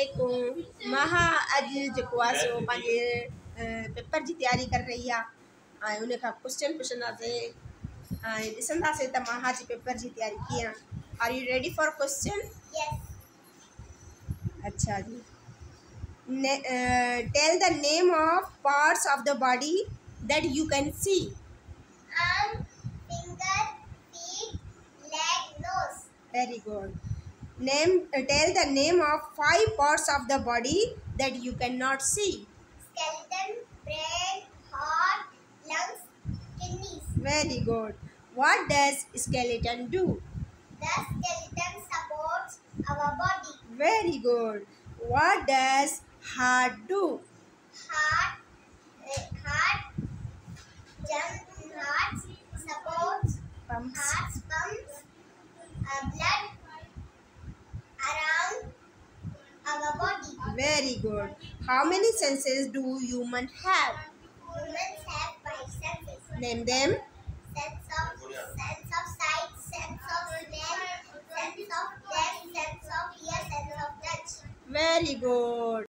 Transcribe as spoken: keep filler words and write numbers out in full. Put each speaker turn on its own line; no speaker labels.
अस्सलामुअलैकुम। मां अॼु जेको आहे सो पंहिंजे पेपर जी तयारी कर रही आहे ऐं उन खां क्वेश्चन पुछंदासीं ऐं ॾिसंदासीं त मां जी पेपर जी तयारी कीअं। Are you ready for question? अच्छा जी। Tell the name of parts of the body that you can see.
Arm, finger, feet, leg, nose.
Very good. Name uh, tell the name of five parts of the body that you cannot see.
Skeleton, brain, heart, lungs, kidneys.
Very good. What does skeleton do?
The skeleton supports our body.
Very good. What does heart do?
Heart, uh, heart, jump, heart supports
Pumps.
heart pumps uh, blood around our body.
Very good. How many senses do human have?
Humans have five senses.
Name them.
Sense of sense of sight, sense of smell, sense of taste, sense of hear, sense of touch.
Very good.